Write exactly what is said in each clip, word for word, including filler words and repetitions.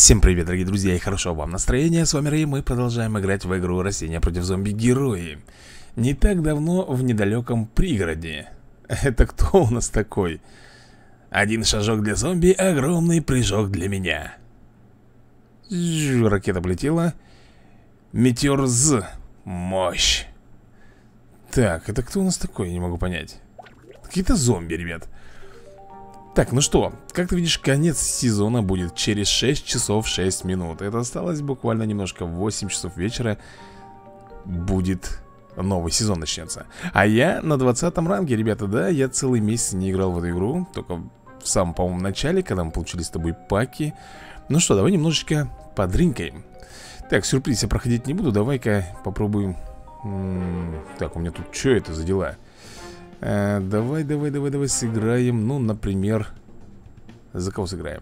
Всем привет, дорогие друзья, и хорошего вам настроения. С вами Рэй, мы продолжаем играть в игру Растения против зомби-герои. Не так давно в недалеком пригороде. Это кто у нас такой? Один шажок для зомби, огромный прыжок для меня. Жу, ракета полетела. Метеор З. Мощь. Так, это кто у нас такой? Я не могу понять. Какие-то зомби, ребят. Так, ну что, как ты видишь, конец сезона будет через шесть часов шесть минут. Это осталось буквально немножко, в восемь часов вечера будет новый сезон начнется. А я на двадцатом ранге, ребята, да, я целый месяц не играл в эту игру. Только в самом, по-моему, начале, когда мы получили с тобой паки. Ну что, давай немножечко подринкаем. Так, сюрприз я проходить не буду, давай-ка попробуем. М-м, Так, у меня тут что это за дела? А, давай, давай, давай, давай сыграем. Ну, например, за кого сыграем?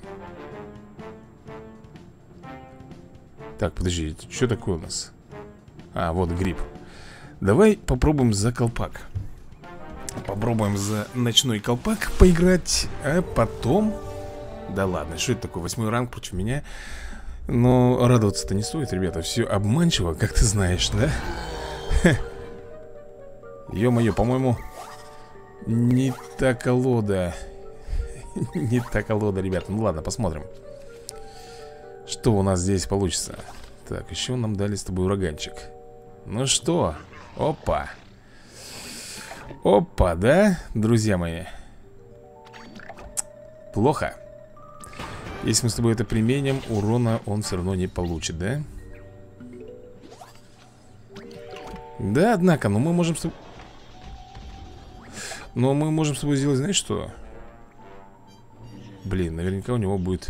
Так, подожди, что такое у нас? А, вот гриб. Давай попробуем за колпак. Попробуем за ночной колпак поиграть. А потом... Да ладно, что это такое? Восьмой ранг против меня. Но радоваться-то не стоит, ребята. Все обманчиво, как ты знаешь, да? Ё-моё, по-моему... Не та колода. Не та колода, ребята. Ну ладно, посмотрим, что у нас здесь получится. Так, еще нам дали с тобой ураганчик. Ну что? Опа. Опа, да, друзья мои? Плохо. Если мы с тобой это применим, урона он все равно не получит, да? Да, однако, но мы можем с тобой... Но мы можем с тобой сделать, знаешь что? Блин, наверняка у него будет...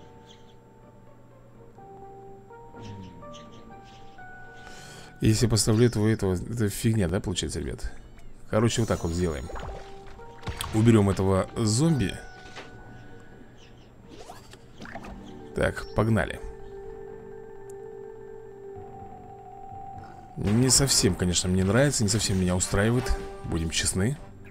Если поставлю этого, этого... Это фигня, да, получается, ребят? Короче, вот так вот сделаем. Уберем этого зомби. Так, погнали. Не совсем, конечно, мне нравится. Не совсем меня устраивает. Будем честны.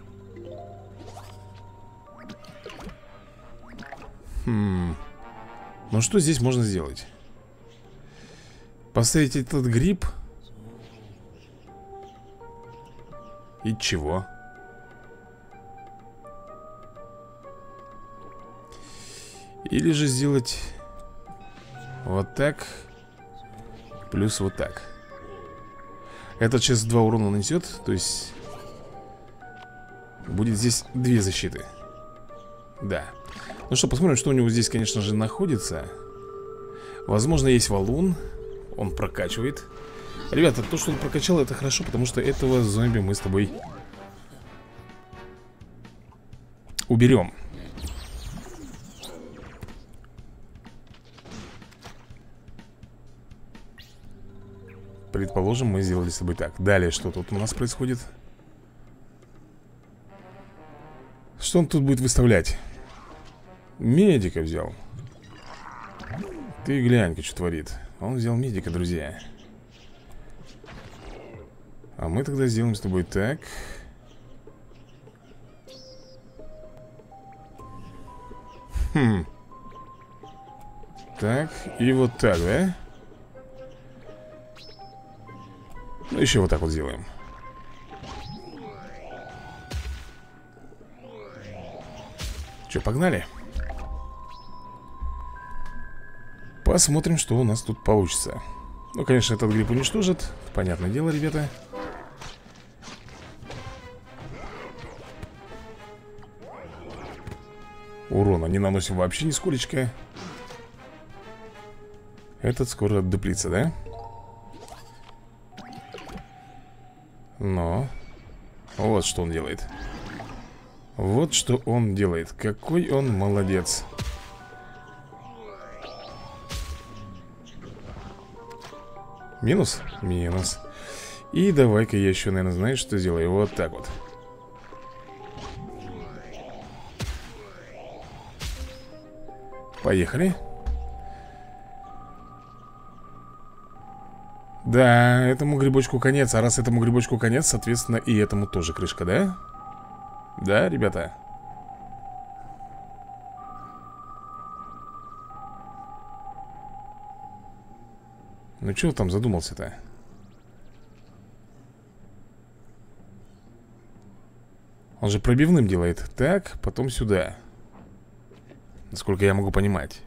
Хм. Ну что здесь можно сделать? Поставить этот гриб. И чего? Или же сделать вот так. Плюс вот так. Этот сейчас два урона нанесет. То есть будет здесь две защиты. Да. Ну что, посмотрим, что у него здесь, конечно же, находится. Возможно, есть валун. Он прокачивает. Ребята, то, что он прокачал, это хорошо, потому что этого зомби мы с тобой уберем. Предположим, мы сделали с тобой так. Далее, что тут у нас происходит? Что он тут будет выставлять? Медика взял. Ты глянь-ка, что творит. Он взял медика, друзья. А мы тогда сделаем с тобой так. Хм. Так, и вот так, да? Ну, еще вот так вот сделаем. Че, погнали? Посмотрим, что у нас тут получится. Ну, конечно, этот гриб уничтожит. Понятное дело, ребята. Урона не наносим вообще нисколечко. Этот скоро отдуплится, да? Но вот что он делает. Вот что он делает. Какой он молодец. Минус? Минус. И давай-ка я еще, наверное, знаешь, что сделаю? Вот так вот. Поехали. Да, этому грибочку конец. А раз этому грибочку конец, соответственно, и этому тоже крышка, да? Да, ребята? Ну что там задумался-то? Он же пробивным делает. Так, потом сюда. Насколько я могу понимать.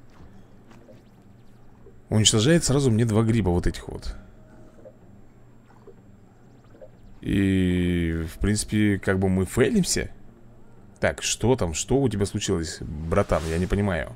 Уничтожает сразу мне два гриба вот этих вот. И, в принципе, как бы мы фейлимся. Так, что там? Что у тебя случилось, братан? Я не понимаю.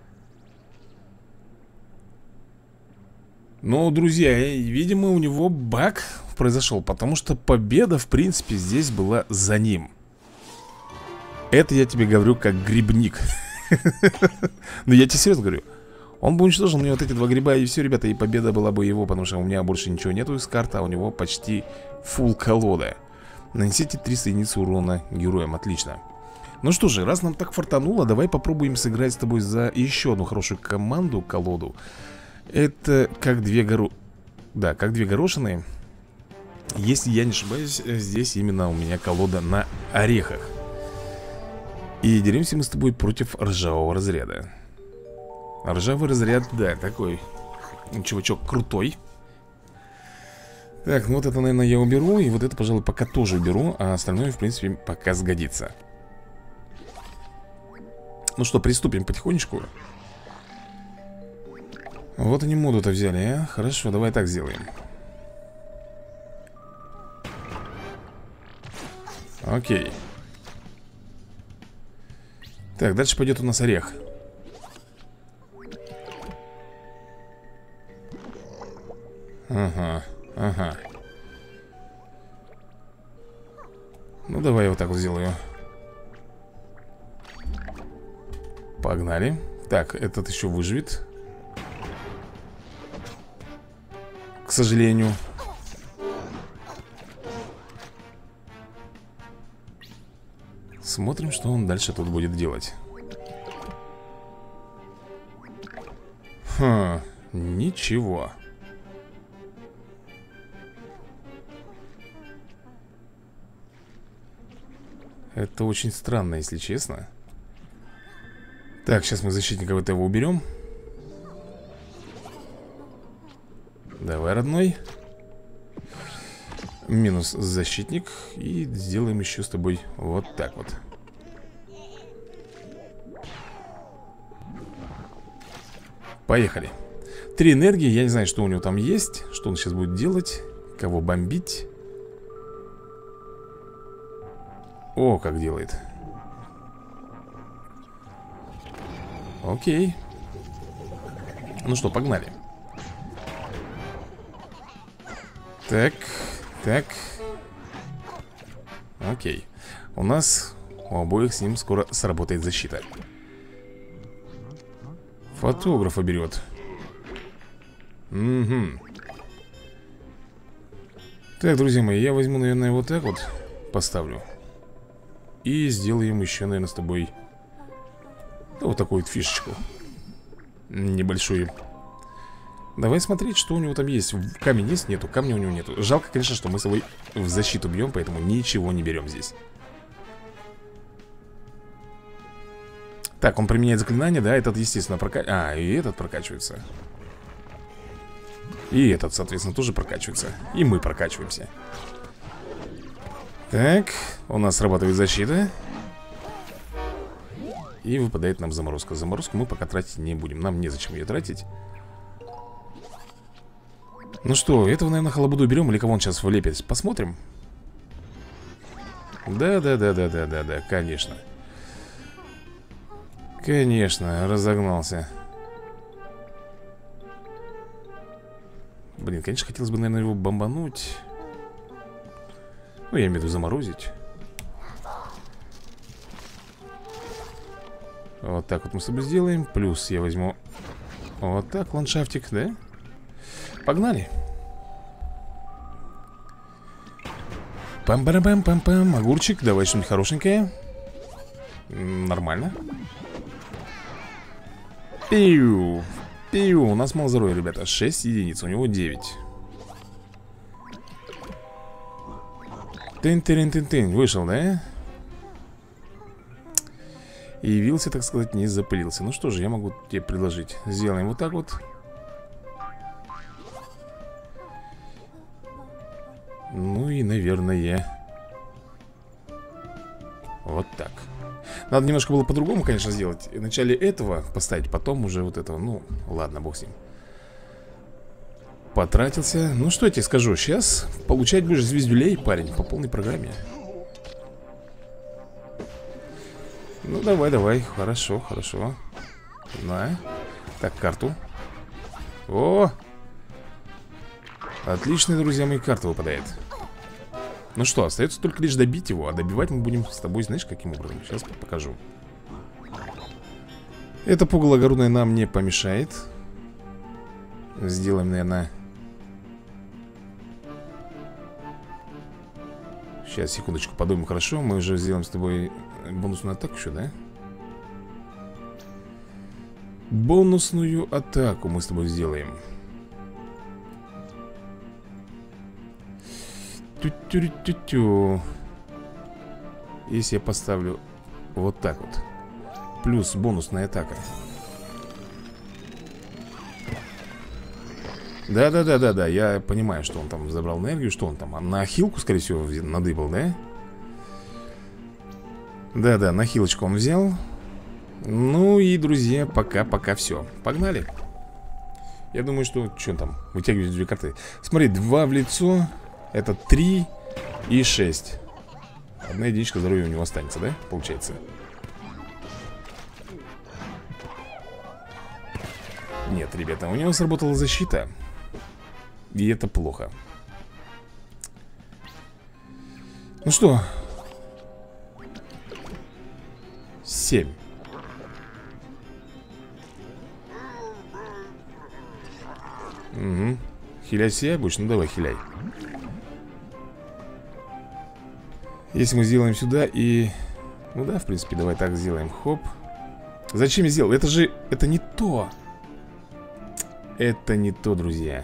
Ну, друзья, видимо, у него баг произошел, потому что победа, в принципе, здесь была за ним. Это я тебе говорю как грибник. Ну, я тебе серьезно говорю. Он бы уничтожил мне вот эти два гриба, и все, ребята, и победа была бы его, потому что у меня больше ничего нету из карты, а у него почти фулл колода. Нанесите триста единиц урона героям, отлично. Ну что же, раз нам так фартануло, давай попробуем сыграть с тобой за еще одну хорошую команду, колоду. Это как две горо... Да, как две горошины. Если я не ошибаюсь, здесь именно у меня колода на орехах. И деремся мы с тобой против ржавого разряда. Ржавый разряд, да, такой чувачок крутой. Так, ну вот это, наверное, я уберу. И вот это, пожалуй, пока тоже уберу. А остальное, в принципе, пока сгодится. Ну что, приступим потихонечку. Вот они моду-то взяли, а? Хорошо, давай так сделаем. Окей. Так, дальше пойдет у нас орех. Ага, ага. Ну, давай я вот так вот сделаю. Погнали. Так, этот еще выживет. К сожалению. Смотрим, что он дальше тут будет делать. Хм, ничего. Это очень странно, если честно. Так, сейчас мы защитника вот этого уберем. Давай, родной. Минус защитник. И сделаем еще с тобой вот так вот. Поехали. Три энергии, я не знаю, что у него там есть. Что он сейчас будет делать. Кого бомбить. О, как делает. Окей. Ну что, погнали. Так, так. Окей. У нас у обоих с ним скоро сработает защита. Фотографа берет. Угу. Так, друзья мои, я возьму, наверное, вот так вот поставлю. И сделаем еще, наверное, с тобой вот такую вот фишечку небольшую. Давай смотреть, что у него там есть. Камень есть? Нету, камня у него нету. Жалко, конечно, что мы с тобой в защиту бьем, поэтому ничего не берем здесь. Так, он применяет заклинание, да, этот, естественно, прокачивается. А, и этот прокачивается. И этот, соответственно, тоже прокачивается. И мы прокачиваемся. Так, у нас срабатывает защита. И выпадает нам заморозка. Заморозку мы пока тратить не будем. Нам незачем ее тратить. Ну что, этого, наверное, халабуду берем. Или кого он сейчас влепит? Посмотрим. Да-да-да-да-да-да-да, конечно. Конечно, разогнался. Блин, конечно, хотелось бы, наверное, его бомбануть. Ну, я имею в виду заморозить. Вот так вот мы с тобой сделаем. Плюс я возьму вот так ландшафтик, да? Погнали. Пам-парам-пам-пам-пам. Огурчик, давай что-нибудь хорошенькое. Нормально. Пиу. Пиу. У нас мало здоровья, ребята. шесть единиц, у него девять. Тын-тын-тын-тын. Вышел, да? И явился, так сказать, не запылился. Ну что же, я могу тебе предложить. Сделаем вот так вот. Вот так. Надо немножко было по-другому, конечно, сделать. Вначале этого поставить, потом уже вот этого. Ну, ладно, бог с ним. Потратился. Ну, что я тебе скажу, сейчас получать будешь звездюлей, парень, по полной программе. Ну, давай, давай, хорошо, хорошо. На. Так, карту. О! Отличная, друзья мои, карта выпадает. Ну что, остается только лишь добить его. А добивать мы будем с тобой, знаешь, каким образом? Сейчас покажу. Это пугало огородное нам не помешает. Сделаем, наверное. Сейчас, секундочку, подумаем. Хорошо, мы уже сделаем с тобой бонусную атаку еще, да? Бонусную атаку мы с тобой сделаем. Тю-тю-тю-тю. Если я поставлю вот так вот, плюс бонусная атака. Да-да-да-да-да, я понимаю, что он там забрал энергию. Что он там, на хилку, скорее всего, надыбал, да? Да-да, на хилочку он взял. Ну и, друзья, пока-пока все. Погнали. Я думаю, что... Что там? Вытягивать две карты. Смотри, два в лицо. Это три и шесть. Одна единичка здоровья у него останется, да? Получается. Нет, ребята, у него сработала защита. И это плохо. Ну что? Семь. Угу. Хиляй себя будешь? Ну давай, хиляй. Если мы сделаем сюда и... Ну да, в принципе, давай так сделаем. Хоп. Зачем я сделал? Это же... Это не то. Это не то, друзья.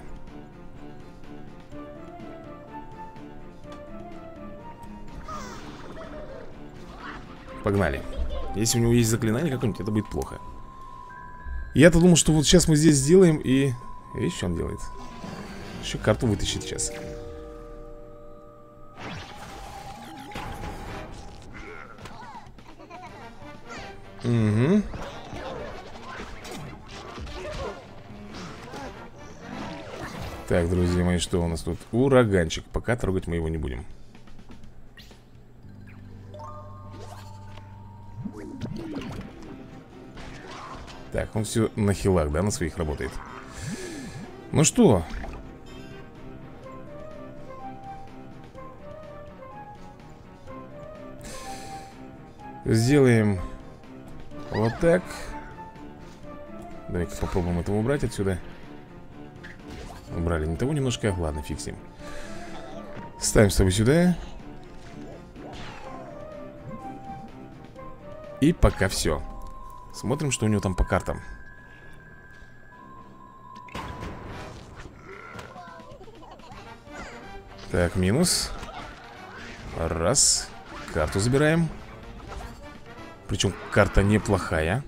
Погнали. Если у него есть заклинание какое-нибудь, это будет плохо. Я-то думал, что вот сейчас мы здесь сделаем и... Видишь, что он делает? Еще карту вытащит сейчас. Угу. Так, друзья мои, что у нас тут? Ураганчик. Пока трогать мы его не будем. Так, он все на хилах, да, на своих работает. Ну что? Сделаем вот так. Давай-ка попробуем этого убрать отсюда. Убрали не того немножко. Ладно, фиг с ним. Ставим с тобой сюда. И пока все. Смотрим, что у него там по картам. Так, минус. Раз. Карту забираем. Причем карта неплохая.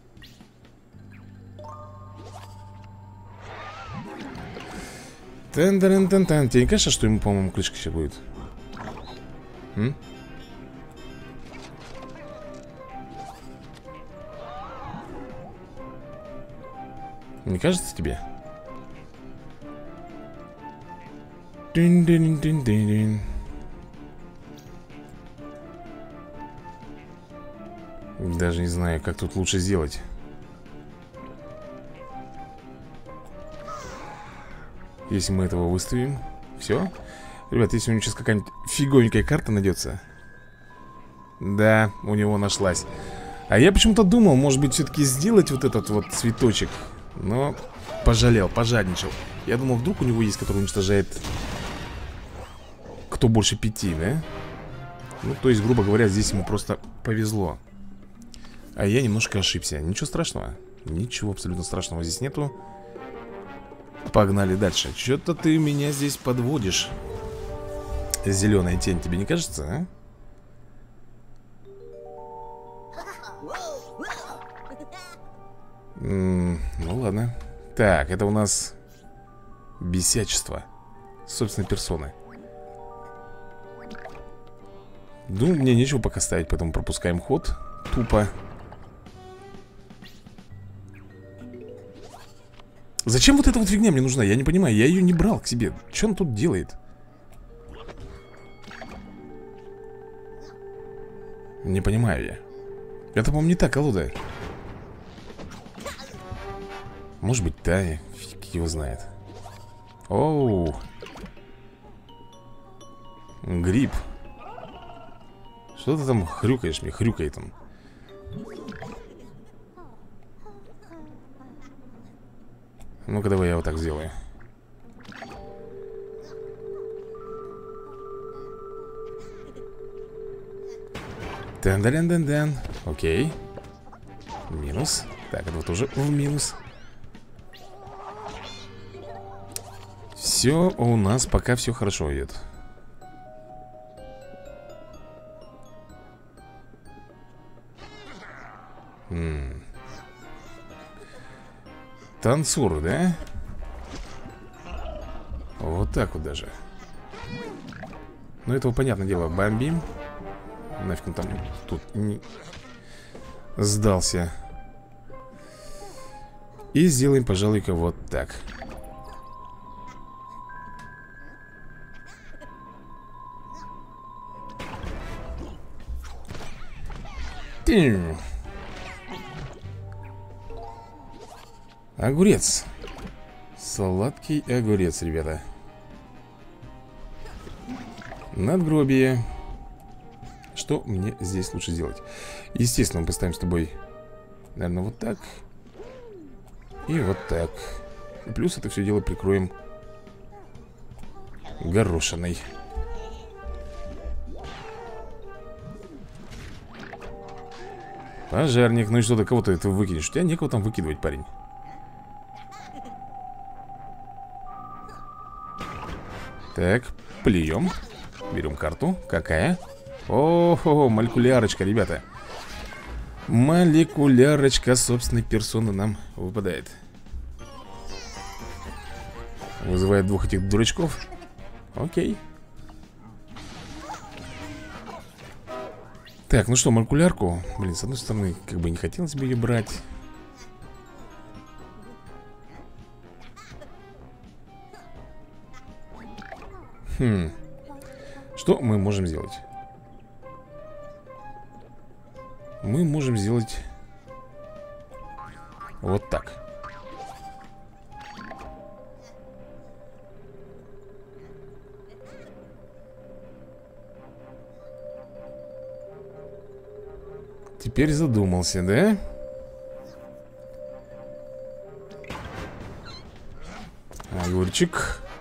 Тан-тан-тан-тан. Тебе не кажется, что ему, по-моему, кличка сейчас будет? М? Не кажется тебе? Дин-дин-дин-дин-дин. Даже не знаю, как тут лучше сделать. Если мы этого выставим. Все. Ребят, если у него сейчас какая-нибудь фиговенькая карта найдется. Да, у него нашлась. А я почему-то думал, может быть, все-таки сделать вот этот вот цветочек. Но пожалел, пожадничал. Я думал, вдруг у него есть, который уничтожает кто больше пяти, да? Ну, то есть, грубо говоря, здесь ему просто повезло. А я немножко ошибся. Ничего страшного. Ничего абсолютно страшного здесь нету. Погнали дальше. Что-то ты меня здесь подводишь. Зеленая тень, тебе не кажется, а? М-м, ну ладно. Так, это у нас бесячество собственной персоны. Ну, мне нечего пока ставить, поэтому пропускаем ход. Тупо. Зачем вот эта вот фигня мне нужна? Я не понимаю, я ее не брал к себе. Что он тут делает? Не понимаю я. Это, по-моему, не та колода. Может быть, да, фиг его знает. Оу. Гриб. Что ты там хрюкаешь мне? Хрюкает он. Ну-ка, давай я вот так сделаю. Тан-дан-дан-дан. Окей. Минус. Так, это вот уже в минус. Все у нас пока все хорошо идет. М-м. Танцур, да? Вот так вот даже. Ну, этого, понятное дело, бомбим. Нафиг он там тут не... сдался. И сделаем, пожалуй-ка, вот так. Тим. Огурец. Сладкий огурец, ребята. Надгробие. Что мне здесь лучше сделать? Естественно, мы поставим с тобой, наверное, вот так. И вот так. И плюс это все дело прикроем горошиной. Пожарник. Ну и что, до кого ты это выкинешь? У тебя некого там выкидывать, парень. Так, плюем. Берем карту. Какая? О-хо-хо, молекулярочка, ребята. Молекулярочка собственной персоны нам выпадает. Вызывает двух этих дурачков. Окей. Так, ну что, молекулярку. Блин, с одной стороны, как бы не хотелось бы ее брать. Хм. Что мы можем сделать? Мы можем сделать вот так. Теперь задумался, да? Огурчик.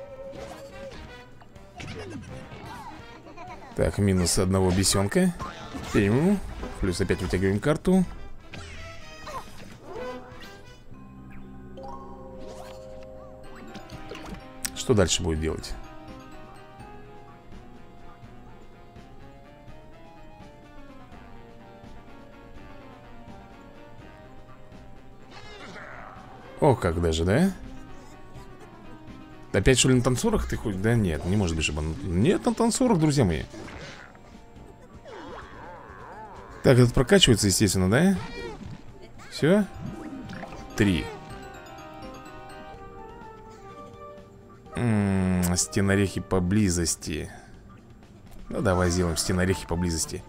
Так, минус одного бесенка. Пим. Плюс опять вытягиваем карту. Что дальше будет делать? О, как даже, да? Опять что ли на танцорах ты хоть? Да нет, не может быть, чтобы он... Нет, на танцорах, друзья мои. Так, этот прокачивается, естественно, да? Все? Три. М-м, стенорехи поблизости. Ну, давай сделаем стенорехи поблизости.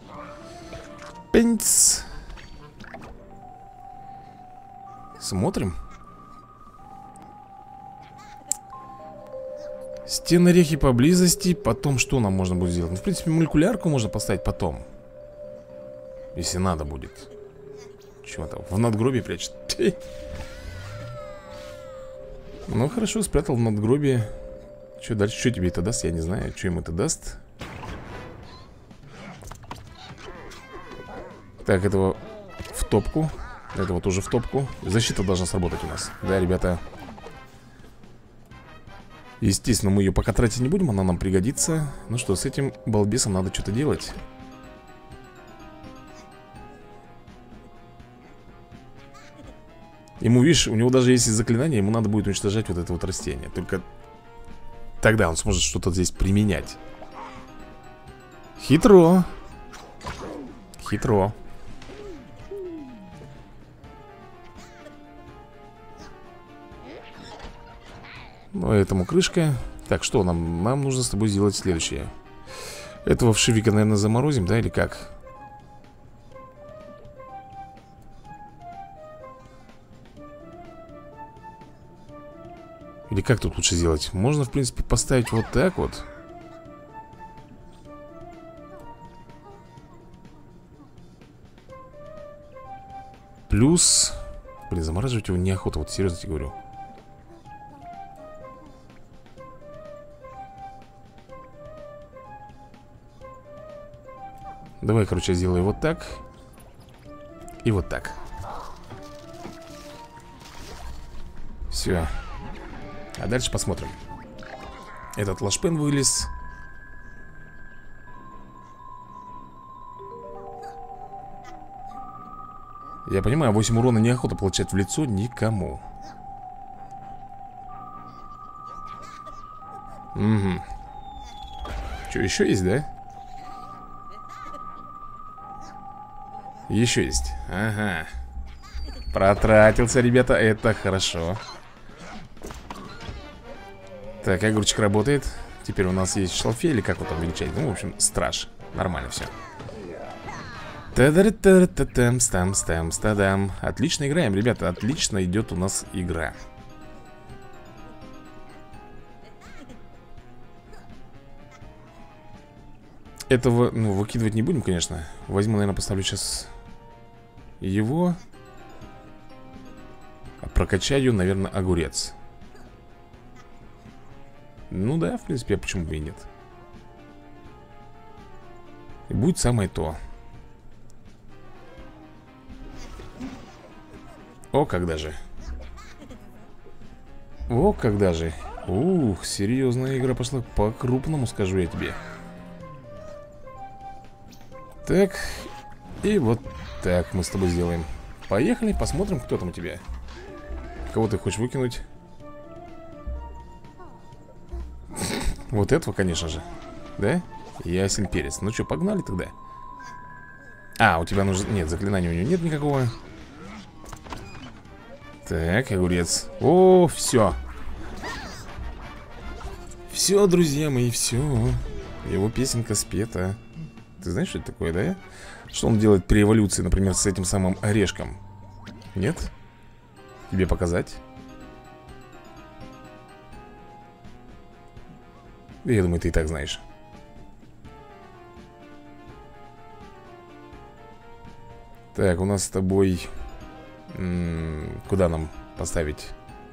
Пенц. Смотрим. Стенорехи поблизости. Потом что нам можно будет сделать? Ну, в принципе, молекулярку можно поставить потом. Если надо будет. Чего там? В надгробие прячет. Ну, хорошо, спрятал в надгробие. Что дальше? Что тебе это даст? Я не знаю. Что ему это даст? Так, этого в топку. Этого тоже в топку. Защита должна сработать у нас. Да, ребята. Естественно, мы ее пока тратить не будем. Она нам пригодится. Ну что, с этим балбесом надо что-то делать. Ему, видишь, у него даже есть заклинание. Ему надо будет уничтожать вот это вот растение. Только тогда он сможет что-то здесь применять. Хитро. Хитро. Ну, этому крышка. Так, что нам? Нам нужно с тобой сделать следующее. Этого вшивика, наверное, заморозим, да, или как? Или как тут лучше сделать? Можно, в принципе, поставить вот так вот. Плюс... Блин, замораживать его неохота, вот серьезно тебе говорю. Давай, короче, сделаю вот так. И вот так. Все. А дальше посмотрим. Этот лашпен вылез. Я понимаю, восемь урона неохота получать в лицо никому. Угу. Что, еще есть, да? Еще есть. Ага. Протратился, ребята, это хорошо. Так, огурчик работает. Теперь у нас есть шалфей, или как его там величать? Ну, в общем, страж. Нормально все. Та-да-та-та-там-стам-стам-стадам. Отлично играем, ребята, отлично идет у нас игра. Этого, ну, выкидывать не будем, конечно. Возьму, наверное, поставлю сейчас его. А прокачаю, наверное, огурец. Ну да, в принципе, а почему бы и нет. И будет самое то. О, когда же. О, когда же. Ух, серьезная игра пошла по-крупному, скажу я тебе. Так. И вот так мы с тобой сделаем. Поехали, посмотрим, кто там у тебя. Кого ты хочешь выкинуть? Вот этого, конечно же. Да? Ясен перец. Ну что, погнали тогда. А, у тебя нужно... Нет, заклинания у него нет никакого. Так, огурец. О, все. Все, друзья мои, все. Его песенка спета. Ты знаешь, что это такое, да? Что он делает при эволюции, например, с этим самым орешком? Нет? Тебе показать? Я думаю, ты и так знаешь. Так, у нас с тобой... М-м, куда нам поставить?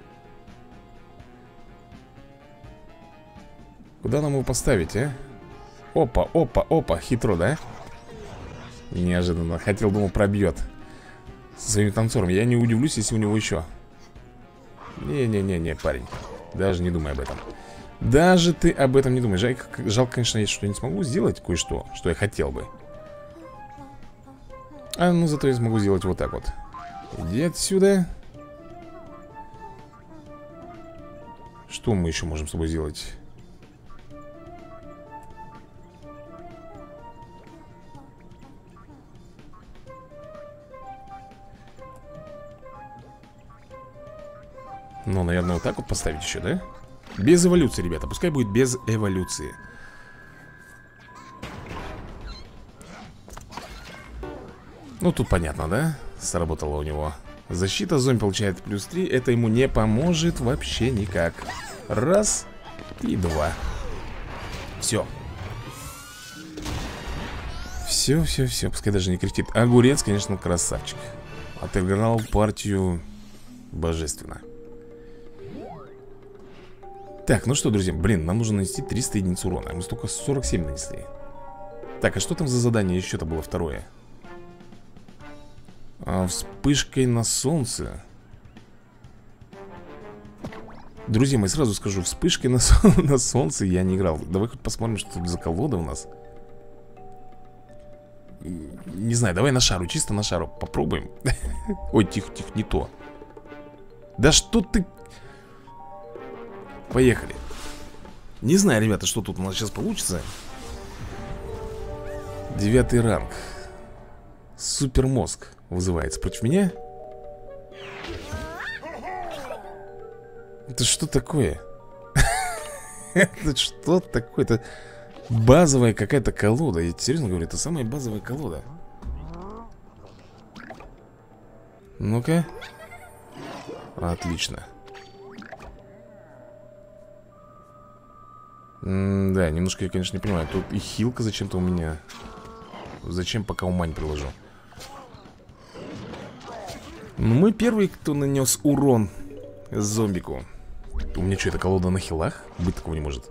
Куда нам его поставить, а? Опа, опа, опа, хитро, да? Неожиданно, хотел, думал, пробьет со своим танцором. Я не удивлюсь, если у него еще. Не-не-не-не, парень, даже не думай об этом. Даже ты об этом не думай. Жалко, жалко, конечно, я что не смогу сделать кое-что, что я хотел бы. А ну зато я смогу сделать вот так вот. Иди отсюда. Что мы еще можем с тобой сделать? Ну, наверное, вот так вот поставить еще, да? Без эволюции, ребята, пускай будет без эволюции. Ну, тут понятно, да? Сработало у него. Защита зомби получает плюс три. Это ему не поможет вообще никак. Раз и два. Все. Все, все, все. Пускай даже не кричит. Огурец, конечно, красавчик. Отыграл партию божественно. Так, ну что, друзья, блин, нам нужно нанести триста единиц урона. Мы столько сорок семь нанесли. Так, а что там за задание еще-то было второе? А, вспышкой на солнце. Друзья мои, сразу скажу, вспышкой на, сол на солнце я не играл. Давай хоть посмотрим, что тут за колода у нас. Не знаю, давай на шару, чисто на шару попробуем. Ой, тихо, тихо, не то. Да что ты... Поехали. Не знаю, ребята, что тут у нас сейчас получится. Девятый ранг. Супермозг вызывается против меня. Это что такое? Это что такое? Это базовая какая-то колода. Я серьезно говорю, это самая базовая колода. Ну-ка. Отлично. М-да, немножко я, конечно, не понимаю. Тут и хилка зачем-то у меня. Зачем, пока ума не приложу. Ну, мы первый, кто нанес урон зомбику. У меня что, это колода на хилах? Быть такого не может.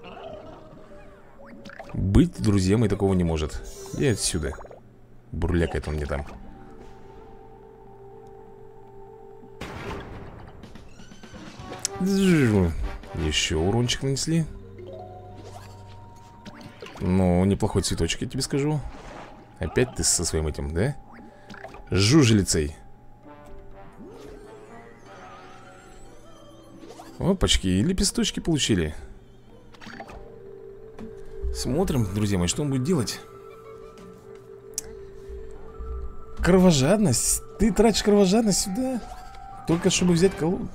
Быть, друзья мои, такого не может. И отсюда. Бурлякает он мне там. Еще урончик нанесли. Ну, неплохой цветочек, я тебе скажу. Опять ты со своим этим, да? Жужелицей. Опачки, и лепесточки получили. Смотрим, друзья мои, что он будет делать. Кровожадность. Ты тратишь кровожадность сюда? Только чтобы взять колоду.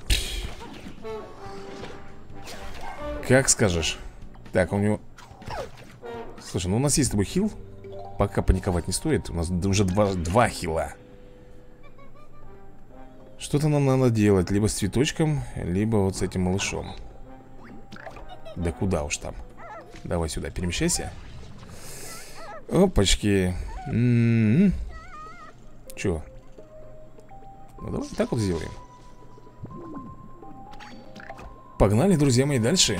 Как скажешь. Так, у него... Слушай, ну у нас есть с тобой хил. Пока паниковать не стоит. У нас уже два, два хила. Что-то нам надо делать. Либо с цветочком, либо вот с этим малышом. Да куда уж там. Давай сюда, перемещайся. Опачки. М-м-м. Чё? Ну давай так вот сделаем. Погнали, друзья мои, дальше.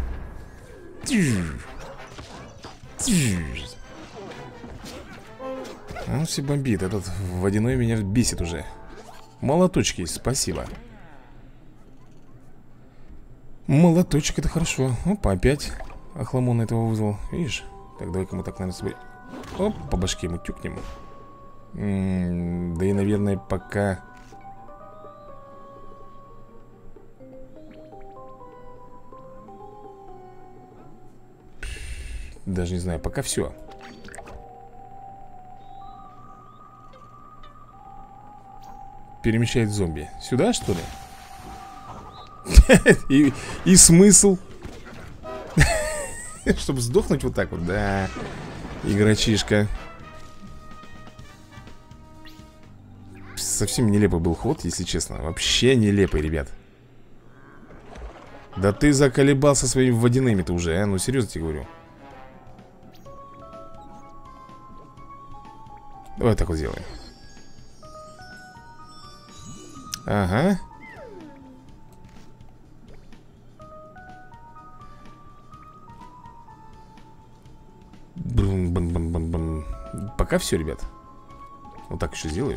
Он все бомбит. Этот водяной меня бесит уже. Молоточки, спасибо. Молоточек, это хорошо. Опа, опять охламон этого вызвал. Видишь? Так, давай-ка мы так, наверное, с тобой... Оп, по башке ему тюкнем. М-м, да и, наверное, пока... Даже не знаю, пока все. Перемещает зомби. Сюда, что ли? и, и смысл? Чтобы сдохнуть вот так вот, да. Игрочишка. Совсем нелепый был ход, если честно. Вообще нелепый, ребят. Да ты заколебался своими водяными-то уже, а? Ну, серьезно тебе говорю. Давай так вот сделаем. Ага. Бун, бун, бун, бун, бун. Пока все, ребят. Вот так еще сделаю.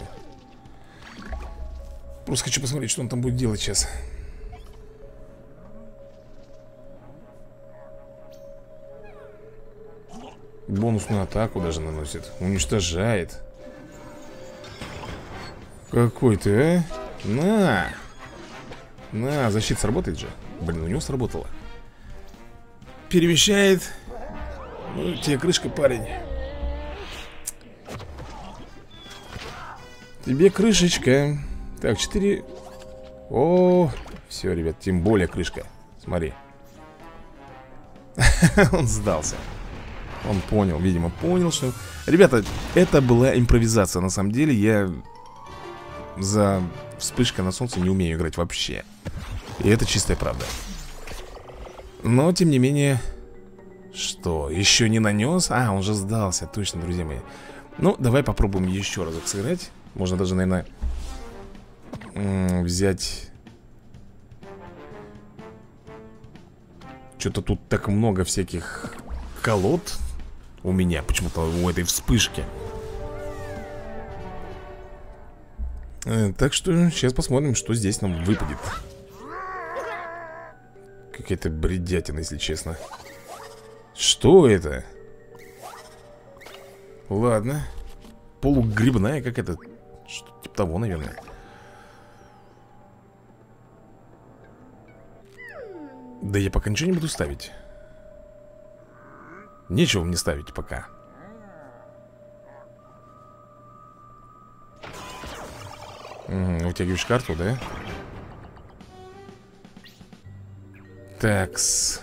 Просто хочу посмотреть, что он там будет делать сейчас. Бонусную атаку даже наносит. Уничтожает. Какой ты, а? На! На, защита сработает же. Блин, у него сработало. Перемещает. Ну, тебе крышка, парень. Тебе крышечка. Так, четыре. О, все, ребят, тем более крышка. Смотри. Он сдался. Он понял, видимо, понял, что... Ребята, это была импровизация. На самом деле, я за вспышкой на солнце не умею играть вообще. И это чистая правда. Но, тем не менее... Что, еще не нанес? А, он же сдался, точно, друзья мои. Ну, давай попробуем еще разок сыграть. Можно даже, наверное, взять... Что-то тут так много всяких колод у меня, почему-то у этой вспышки. э, Так что сейчас посмотрим, что здесь нам выпадет. Какая-то бредятина, если честно. Что это? Ладно. Полугрибная какая-то. Что-то типа того, наверное. Да я пока ничего не буду ставить. Нечего мне ставить пока. Угу, вытягиваешь карту, да? Такс.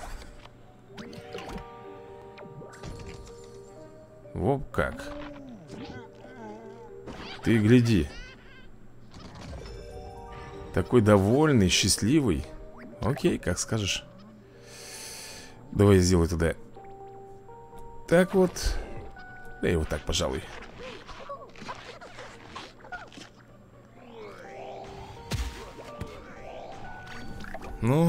Вот как. Ты гляди. Такой довольный, счастливый. Окей, как скажешь. Давай я сделаю туда. Так вот. Да и вот так, пожалуй. Ну,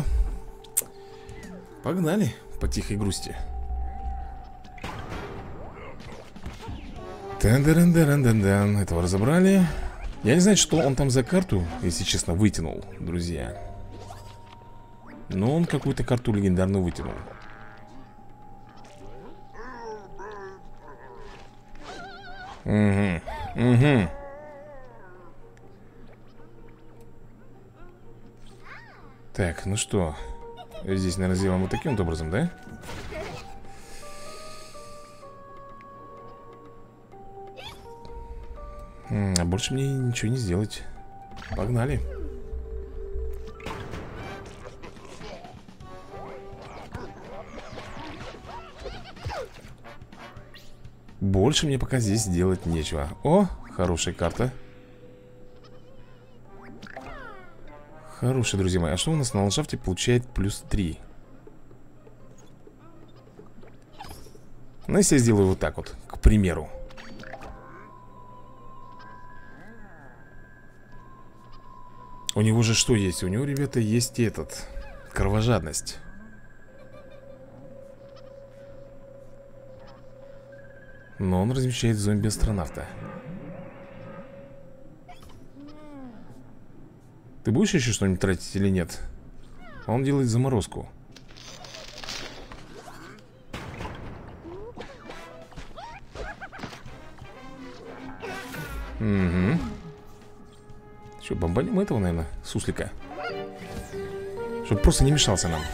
погнали по тихой грусти. Тан-дан-дан-дан-дан. Этого разобрали. Я не знаю, что он там за карту, если честно, вытянул, друзья. Но он какую-то карту легендарную вытянул. Угу, угу. Так, ну что, здесь, наверное, сделаем вот таким вот образом, да? А больше мне ничего не сделать. Погнали. Больше мне пока здесь делать нечего. О, хорошая карта. Хорошая, друзья мои. А что у нас на ландшафте получает плюс три? Ну, если я сделаю вот так вот, к примеру. У него же что есть? У него, ребята, есть этот кровожадность. Но он размещает зомби-астронавта. Ты будешь еще что-нибудь тратить или нет? Он делает заморозку. Угу. Что, бомбанем этого, наверное, суслика? Чтобы просто не мешался нам.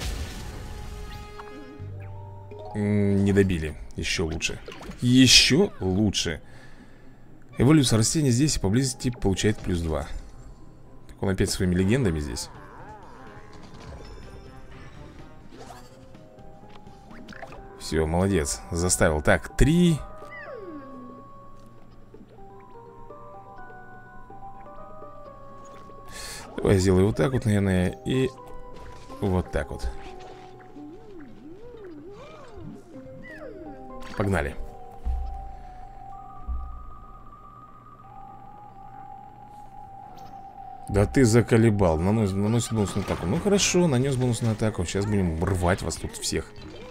Не добили. Еще лучше. Еще лучше. Эволюция растения здесь и поблизости получает плюс два. Так он опять своими легендами здесь. Все, молодец. Заставил. Так, три. Давай сделаю вот так вот, наверное. И вот так вот. Погнали. Да ты заколебал. Нанос, наносит бонусную атаку. Ну хорошо, нанес бонусную атаку. Сейчас будем рвать вас тут всех.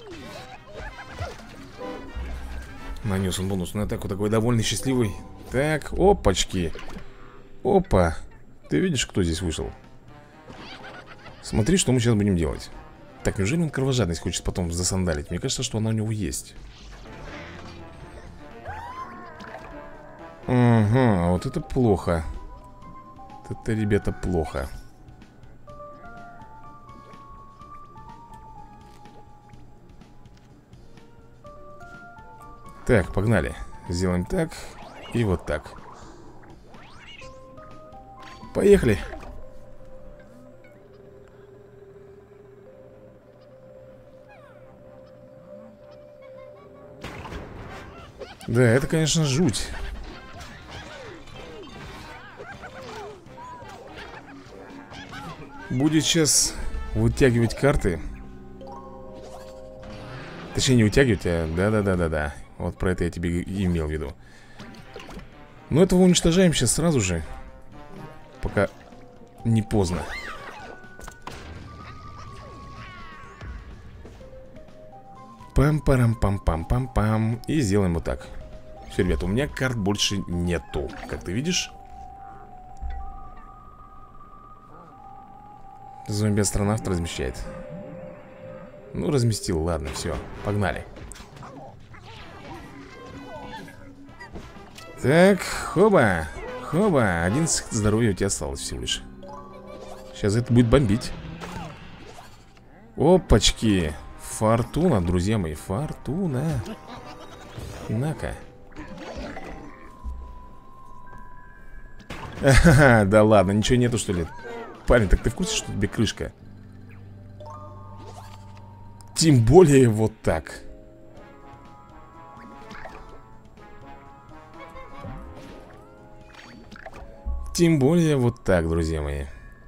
Нанес он бонусную атаку. Такой довольный, счастливый. Так, опачки. Опа. Ты видишь, кто здесь вышел? Смотри, что мы сейчас будем делать. Так, неужели он кровожадность хочет потом засандалить? Мне кажется, что она у него есть. Ага, вот это плохо. Это, ребята, плохо. Так, погнали. Сделаем так и вот так. Поехали. Да, это, конечно, жуть. Будет сейчас вытягивать карты. Точнее, не вытягивать, а да-да-да-да-да. Вот про это я тебе и имел в виду. Но этого уничтожаем сейчас сразу же, пока не поздно. Пам-парам-пам-пам-пам-пам. И сделаем вот так. Все, ребята, у меня карт больше нету. Как ты видишь? Зомби-астронавт размещает. Ну, разместил, ладно, все, погнали. Так, хоба. Хоба, одиннадцать здоровья у тебя осталось всего лишь. Сейчас это будет бомбить. Опачки. Фортуна, друзья мои, фортуна. На-ка. Да ладно, ничего нету, что ли? Парень, так ты в курсе, что тебе крышка? Тем более вот так. Тем более вот так, друзья мои.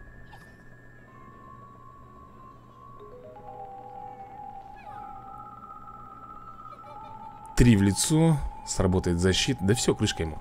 Три в лицо. Сработает защита. Да все, крышка ему.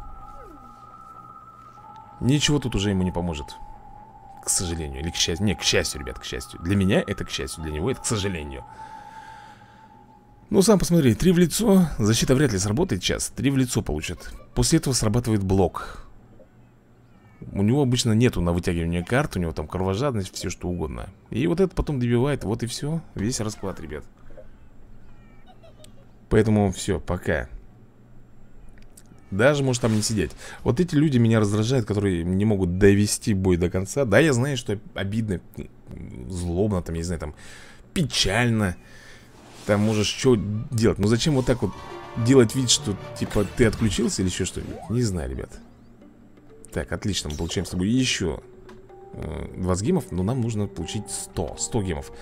Ничего тут уже ему не поможет. К сожалению. Или к счастью. Не, к счастью, ребят, к счастью. Для меня это к счастью. Для него это к сожалению. Ну, сам посмотри. Три в лицо. Защита вряд ли сработает сейчас. Три в лицо получит. После этого срабатывает блок. У него обычно нету на вытягивание карт. У него там кровожадность, все что угодно. И вот это потом добивает. Вот и все. Весь расклад, ребят. Поэтому все, пока. Даже может там не сидеть. Вот эти люди меня раздражают, которые не могут довести бой до конца. Да, я знаю, что обидно, злобно, там, я не знаю, там, печально. Там можешь что делать. Но зачем вот так вот делать вид, что, типа, ты отключился или еще что-нибудь? Не знаю, ребят. Так, отлично, мы получаем с тобой еще э, двадцать гемов. Но нам нужно получить сто, сто гемов.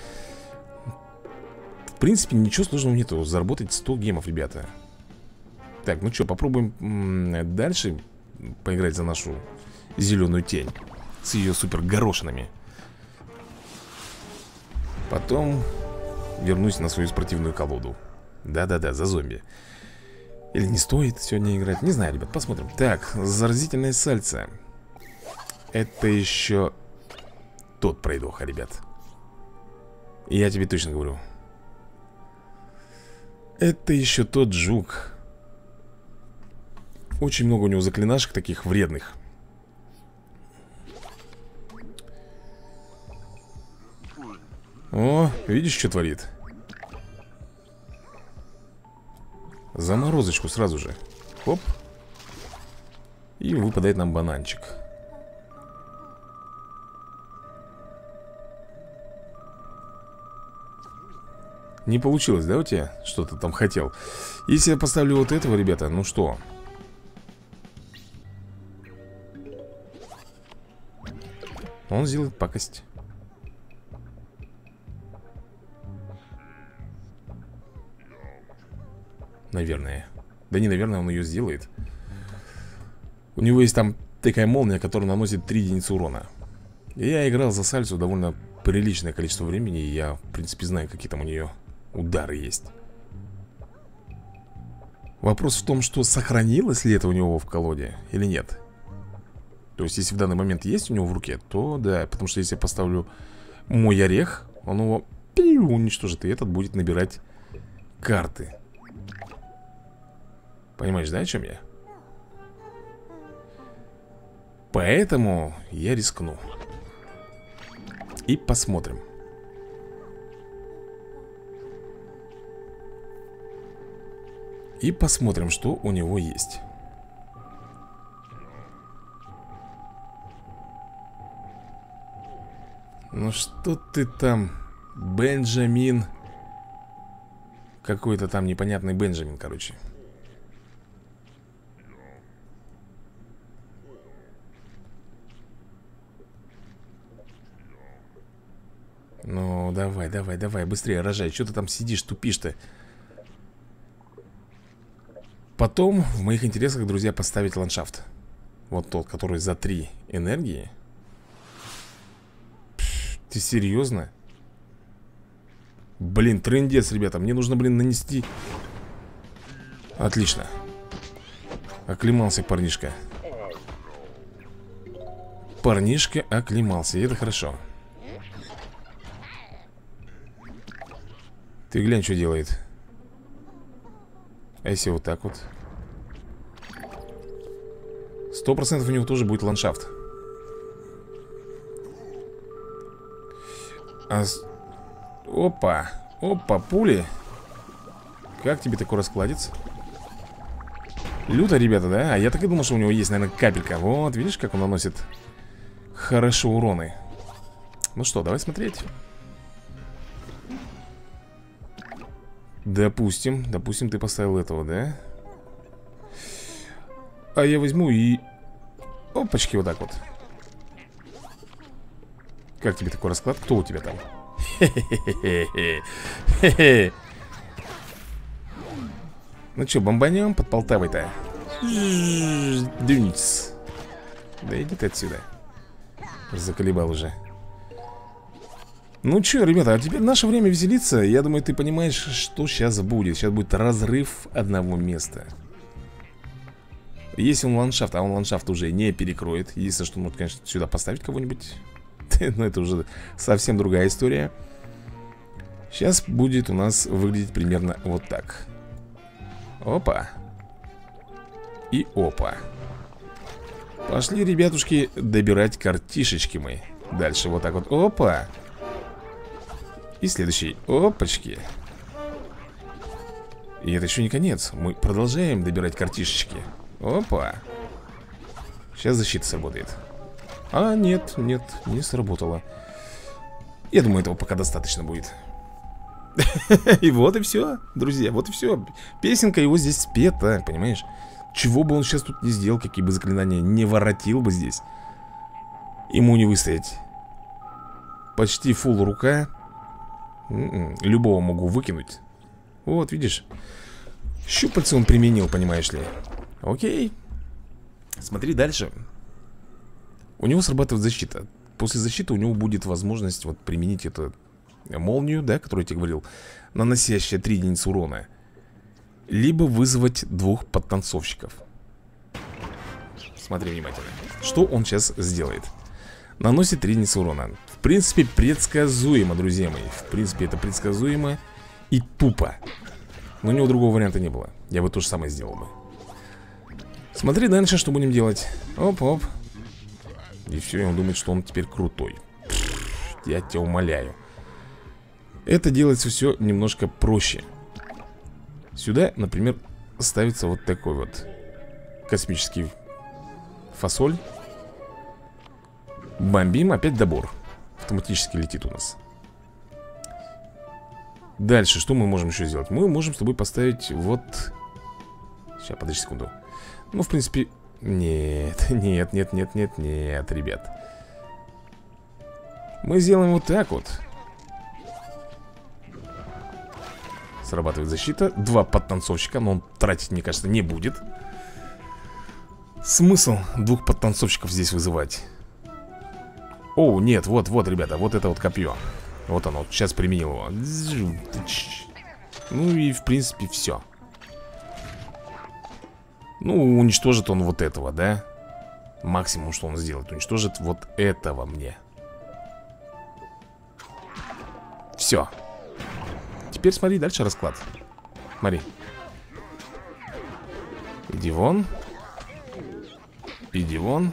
В принципе, ничего сложного нету. Заработать сто гемов, ребята. Так, ну что, попробуем м-м, дальше поиграть за нашу зеленую тень с ее супер горошинами. Потом вернусь на свою спортивную колоду. Да-да-да, за зомби. Или не стоит сегодня играть? Не знаю, ребят, посмотрим. Так, заразительное сальце. Это еще тот пройдоха, ребят. Я тебе точно говорю. Это еще тот жук. Очень много у него заклинашек таких вредных. О, видишь, что творит? Заморозочку сразу же. Хоп. И выпадает нам бананчик. Не получилось, да, у тебя? Что ты там хотел? Если я поставлю вот этого, ребята, ну что? Он сделает пакость. Наверное. Да не, наверное, он ее сделает. У него есть там такая молния, которая наносит три единицы урона. И я играл за сальсу довольно приличное количество времени. И я, в принципе, знаю, какие там у нее удары есть. Вопрос в том, что сохранилось ли это у него в колоде или нет. То есть, если в данный момент есть у него в руке, то да. Потому что если я поставлю мой орех, он его пиу, уничтожит. И этот будет набирать карты. Понимаешь, да, о чем я? Поэтому я рискну. И посмотрим. И посмотрим, что у него есть. Ну что ты там, Бенджамин? Какой-то там непонятный Бенджамин, короче. Ну, давай, давай, давай, быстрее рожай. Что ты там сидишь, тупишь-то? Потом в моих интересах, друзья, поставить ландшафт. Вот тот, который за три энергии. Пш, ты серьезно? Блин, трындец, ребята. Мне нужно, блин, нанести. Отлично. Оклемался парнишка. Парнишка оклемался, и это хорошо. Ты глянь, что делает. А если вот так вот? Сто процентов у него тоже будет ландшафт. а с... Опа, опа, пули. Как тебе такой раскладец? Люто, ребята, да? А я так и думал, что у него есть, наверное, капелька. Вот, видишь, как он наносит хорошо уроны. Ну что, давай смотреть. Допустим, допустим, ты поставил этого, да? А я возьму и Опачки, вот так вот. Как тебе такой расклад? Кто у тебя там? Хе-хе-хе-хе-хе. Ну что, бомбанем под Полтавой-то? Дюнец. Да иди ты отсюда. Заколебал уже. Ну что, ребята, а теперь наше время веселиться. Я думаю, ты понимаешь, что сейчас будет. Сейчас будет разрыв одного места. Если он ландшафт, а он ландшафт уже не перекроет. Единственное, что можно, конечно, сюда поставить кого-нибудь. Но это уже совсем другая история. Сейчас будет у нас выглядеть примерно вот так. Опа. И опа. Пошли, ребятушки, добирать картишечки мы. Дальше вот так вот. Опа. И следующий. Опачки. И это еще не конец. Мы продолжаем добирать картишечки. Опа. Сейчас защита сработает. А, нет, нет, не сработало. Я думаю, этого пока достаточно будет. И вот и все, друзья, вот и все. Песенка его здесь спета, понимаешь? Чего бы он сейчас тут не сделал, какие бы заклинания не воротил бы здесь, ему не выстоять. Почти фулл рука. М-м, любого могу выкинуть. Вот, видишь? Щупальца он применил, понимаешь ли. Окей. Смотри дальше. У него срабатывает защита. После защиты у него будет возможность вот применить эту молнию, да, которую я тебе говорил, наносящая три единицы урона. Либо вызвать двух подтанцовщиков. Смотри внимательно. Что он сейчас сделает? Наносит три единицы урона. В принципе, предсказуемо, друзья мои. В принципе, это предсказуемо и тупо. Но у него другого варианта не было. Я бы то же самое сделал бы. Смотри дальше, что будем делать. Оп-оп. И все, и он думает, что он теперь крутой. Пфф, я тебя умоляю. Это делается все немножко проще. Сюда, например, ставится вот такой вот космический фасоль. Бомбим, опять добор. Автоматически летит у нас. Дальше, что мы можем еще сделать? Мы можем с тобой поставить вот... Сейчас, подожди секунду. Ну, в принципе... Нет, нет, нет, нет, нет, нет, ребят. Мы сделаем вот так вот. Срабатывает защита. Два подтанцовщика, но он тратить, мне кажется, не будет. Смысл двух подтанцовщиков здесь вызывать? О, нет, вот, вот, ребята, вот это вот копье. Вот оно, сейчас применил его. Ну и, в принципе, все. Ну, уничтожит он вот этого, да? Максимум, что он сделает, уничтожит вот этого мне. Все. Теперь смотри дальше расклад. Смотри. Иди вон. Иди вон.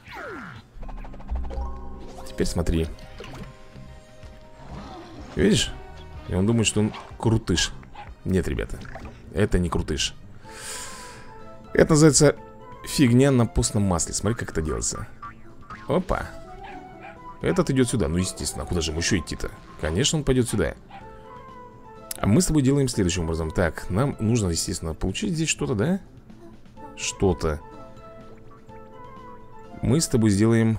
Теперь смотри. Видишь? И он думает, что он крутыш. Нет, ребята, это не крутыш. Это называется фигня на постном масле. Смотри, как это делается. Опа. Этот идет сюда, ну естественно. Куда же ему еще идти-то? Конечно, он пойдет сюда. А мы с тобой делаем следующим образом. Так, нам нужно, естественно, получить здесь что-то, да? Что-то. Мы с тобой сделаем...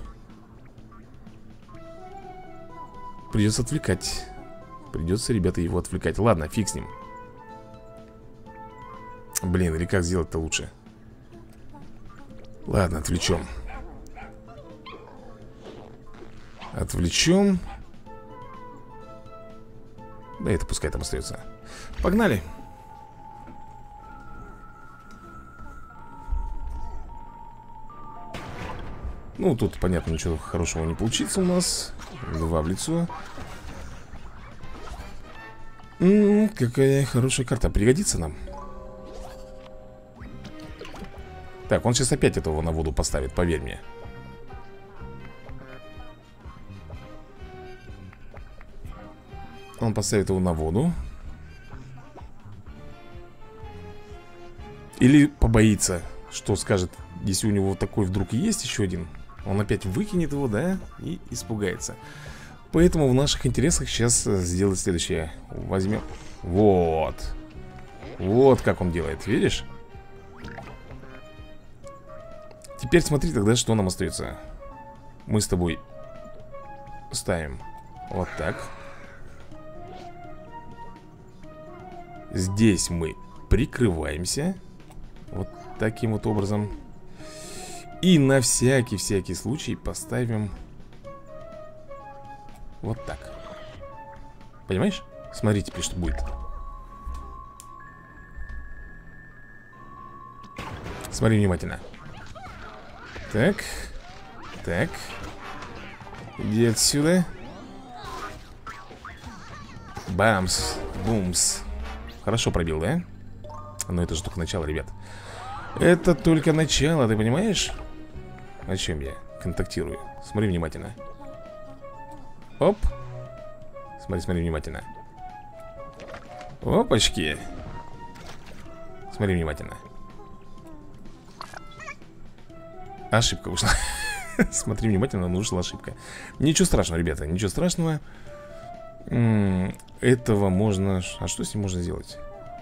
Придется отвлекать. Придется, ребята, его отвлекать. Ладно, фиг с ним. Блин, или как сделать-то лучше? Ладно, отвлечем. Отвлечем. Да это пускай там остается. Погнали. Ну, тут, понятно, ничего хорошего не получится у нас. Два в лицо. М-м, какая хорошая карта. Пригодится нам. Так, он сейчас опять этого на воду поставит, поверь мне. Он поставит его на воду. Или побоится, что скажет, если у него вот такой вдруг есть еще один. Он опять выкинет его, да, и испугается. Поэтому в наших интересах сейчас сделать следующее. Возьмем. Вот. Вот как он делает, видишь? Теперь смотри тогда, что нам остается. Мы с тобой ставим вот так. Здесь мы прикрываемся вот таким вот образом. И на всякий-всякий случай поставим вот так. Понимаешь? Смотри теперь, что будет. Смотри внимательно. Так. Так. Иди отсюда. Бамс. Бумс. Хорошо пробил, да? Но это же только начало, ребят. Это только начало, ты понимаешь? О чем я контактирую? Смотри внимательно. Оп. Смотри, смотри внимательно. Опачки. Смотри внимательно. Ошибка вышла. Смотри внимательно, вышла ошибка. Ничего страшного, ребята, ничего страшного. Этого можно... А что с ним можно сделать?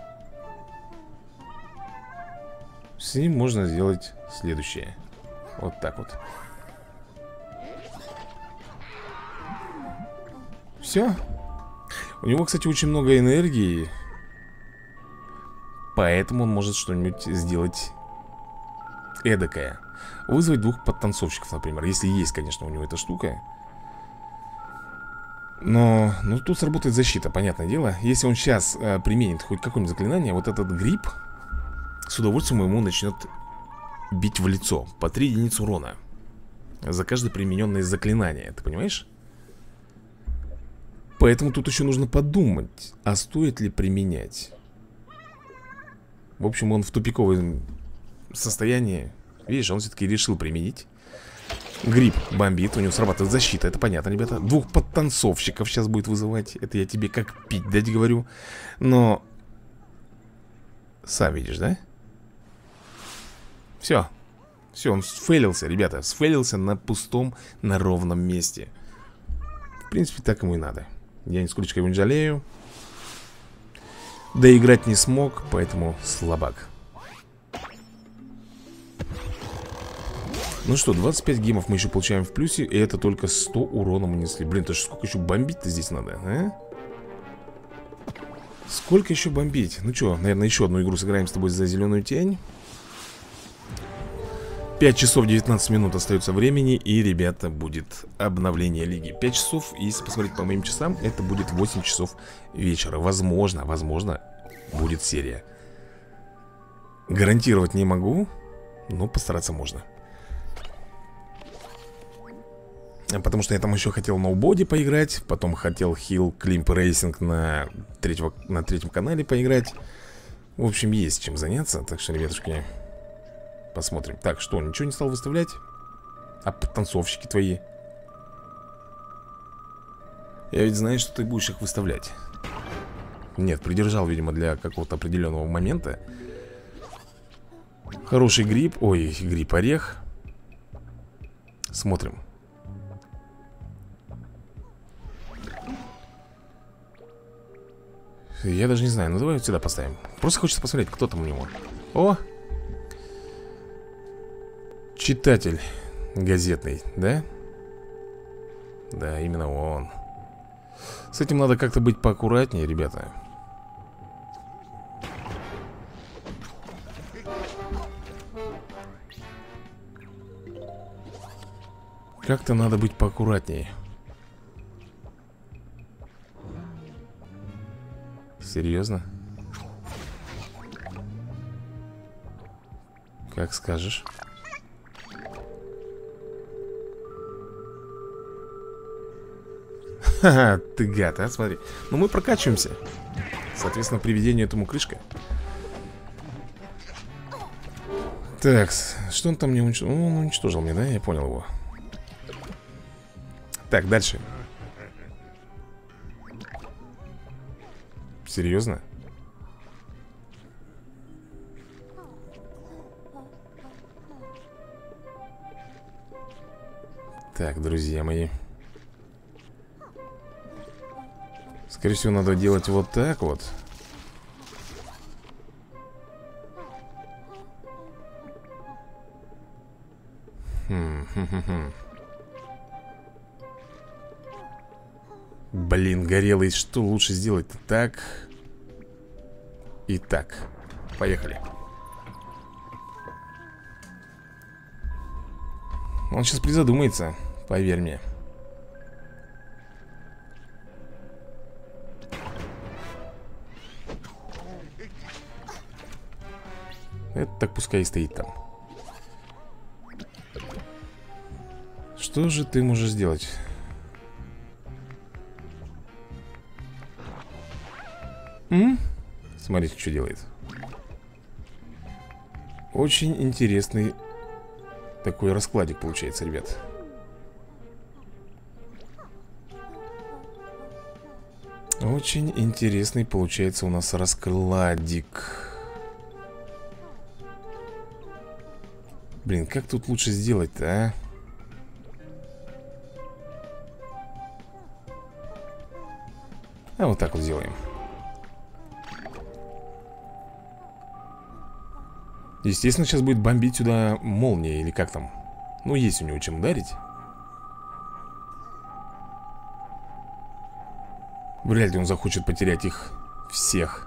С ним можно сделать следующее. Вот так вот. Все. У него, кстати, очень много энергии. Поэтому он может что-нибудь сделать эдакое. Вызвать двух подтанцовщиков, например. Если есть, конечно, у него эта штука. Но, ну, тут сработает защита, понятное дело. Если он сейчас э, применит хоть какое-нибудь заклинание, вот этот гриб с удовольствием ему начнет бить в лицо. По три единицы урона за каждое примененное заклинание. Ты понимаешь? Поэтому тут еще нужно подумать, а стоит ли применять. В общем, он в тупиковом состоянии. Видишь, он все-таки решил применить. Гриб бомбит, у него срабатывает защита. Это понятно, ребята. Двух подтанцовщиков сейчас будет вызывать. Это я тебе как пить дать говорю. Но сам видишь, да? Все. Все, он сфейлился, ребята. Сфейлился на пустом, на ровном месте. В принципе, так ему и надо. Я нисколько его не жалею. Да играть не смог, поэтому слабак. Ну что, двадцать пять гемов мы еще получаем в плюсе. И это только сто урона мы несли. Блин, то сколько еще бомбить-то здесь надо, а? Сколько еще бомбить? Ну что, наверное, еще одну игру сыграем с тобой за зеленую тень. пять часов девятнадцать минут остается времени. И, ребята, будет обновление лиги. пять часов, если посмотреть по моим часам, это будет восемь часов вечера. Возможно, возможно, будет серия. Гарантировать не могу, но постараться можно. Потому что я там еще хотел на убоде поиграть. Потом хотел Hill Climb Racing на, третьего, на третьем канале поиграть. В общем, есть чем заняться. Так что, ребятушки, посмотрим. Так, что, ничего не стал выставлять? А подтанцовщики твои? Я ведь знаю, что ты будешь их выставлять. Нет, придержал, видимо, для какого-то определенного момента. Хороший гриб. Ой, гриб-орех. Смотрим. Я даже не знаю, ну давай вот сюда поставим. Просто хочется посмотреть, кто там у него. О! Читатель газетный, да? Да, именно он. С этим надо как-то быть поаккуратнее, ребята. Как-то надо быть поаккуратнее. Серьезно? Как скажешь. Ха-ха, ты гад, а, смотри. Ну мы прокачиваемся. Соответственно, приведению этому крышка. Так, что он там не уничтожил? Он уничтожил мне, да? Я понял его. Так, дальше. Серьезно? Так, друзья мои. Скорее всего, надо делать вот так вот. Хм, хм, хм, хм. Блин, горелый, что лучше сделать-то? Так. И так. Поехали. Он сейчас призадумается, поверь мне. Это так пускай и стоит там. Что же ты можешь сделать? М? Смотрите, что делает. Очень интересный такой раскладик получается, ребят. Очень интересный получается у нас раскладик. Блин, как тут лучше сделать-то, а? А вот так вот сделаем. Естественно, сейчас будет бомбить сюда молния. Или как там. Ну, есть у него чем ударить. Вряд ли он захочет потерять их всех.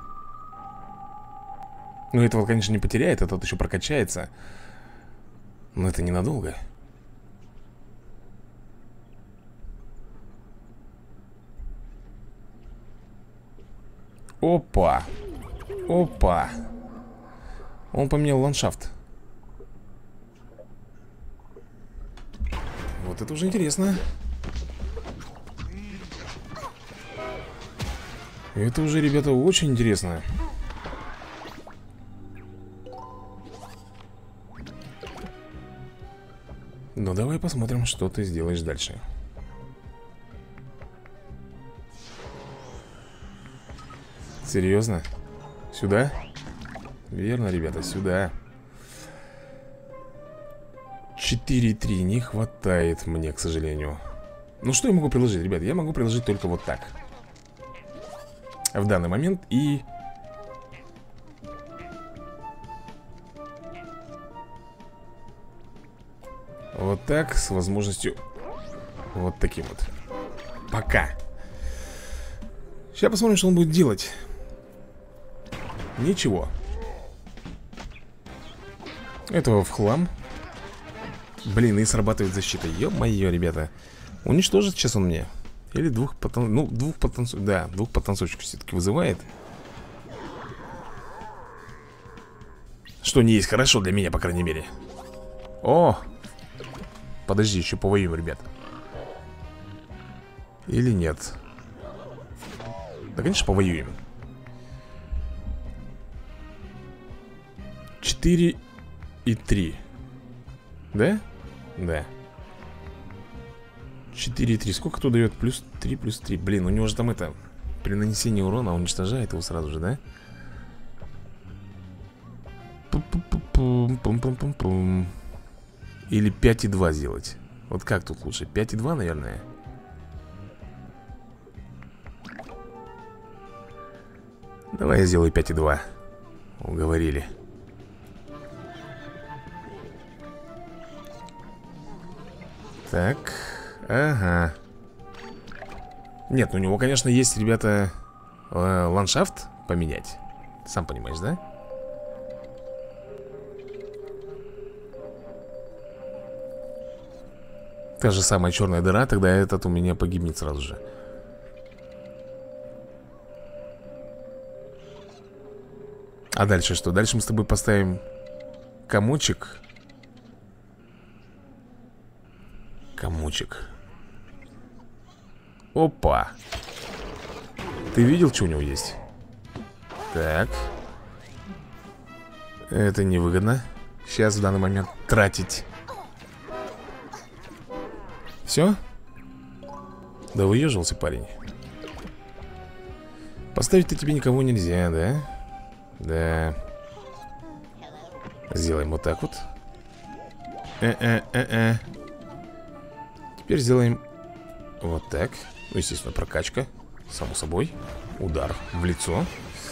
Ну, этого, конечно, не потеряет. Этот еще прокачается. Но это ненадолго. Опа. Опа. Он поменял ландшафт. Вот это уже интересно. Это уже, ребята, очень интересно. Ну, давай посмотрим, что ты сделаешь дальше. Серьезно? Сюда? Верно, ребята, сюда. четыре три не хватает мне, к сожалению. Ну, что я могу приложить, ребят? Я могу приложить только вот так. В данный момент и... Вот так, с возможностью вот таким вот. Пока. Сейчас посмотрим, что он будет делать. Ничего. Этого в хлам. Блин, и срабатывает защита. Ё-моё, ребята. Уничтожит сейчас он мне. Или двух потан... Ну, двух потанцовщиков. Да, двух потанцовщиков все-таки вызывает. Что не есть хорошо для меня, по крайней мере. О! Подожди, еще повоюем, ребят. Или нет? Да, конечно, повоюем. четыре и три. Да? Да. четыре и три. Сколько тут дает? Плюс три, плюс три. Блин, у него же там это... При нанесении урона уничтожает его сразу же, да? Пум-пум-пум-пум-пум-пум-пум. Или пять и два сделать. Вот как тут лучше? пять и два, наверное. Давай я сделаю пять и два. Уговорили. Так. Ага. Нет, у него, конечно, есть, ребята, э, ландшафт поменять. Сам понимаешь, да? Та же самая черная дыра, тогда этот у меня погибнет сразу же. А дальше что? Дальше мы с тобой поставим комочек. Комочек. Опа. Ты видел, что у него есть? Так. Это невыгодно. Сейчас в данный момент тратить. Все? Да выежился парень. Поставить-то тебе никого нельзя, да? Да. Сделаем вот так вот. Э-э-э-э. Теперь сделаем вот так. Ну, естественно, прокачка. Само собой. Удар в лицо.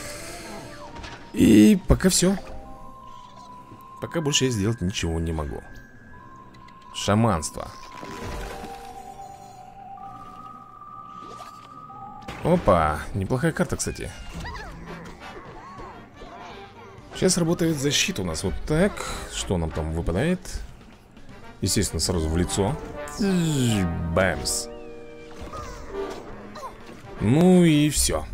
И пока все. Пока больше я сделать ничего не могу. Шаманство. Опа, неплохая карта, кстати. Сейчас работает защита у нас. Вот так. Что нам там выпадает? Естественно, сразу в лицо. Бэмс. Ну и все.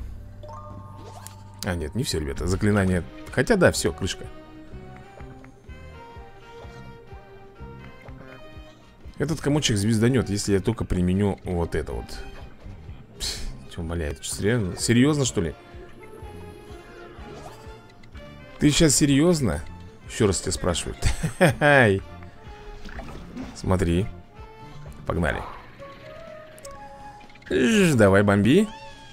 А, нет, не все, ребята. Заклинание. Хотя да, все, крышка. Этот комочек звезданет, если я только применю вот это вот. Че умоляет? Серьезно? Серьезно, что ли? Ты сейчас серьезно? Еще раз тебя спрашивают. Смотри. Погнали. Давай, бомби.